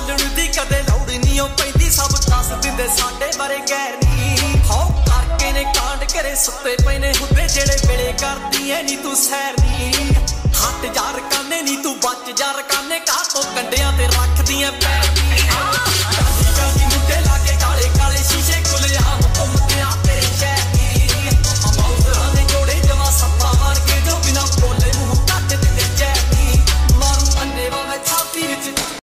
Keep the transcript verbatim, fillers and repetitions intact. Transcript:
बोलण दी कदे लौड़ नहीं ओ पैंदी सब दस दिंदे साडे बारे गैर नी हो करके ने कांड करे सुत्ते पए ने हुंदे जेड़े वेले करदी ऐ नी तू सैर नी हट जा रकाने नी तू बच जा रकाने काह तो कंडियां ते रखदी ऐ पैर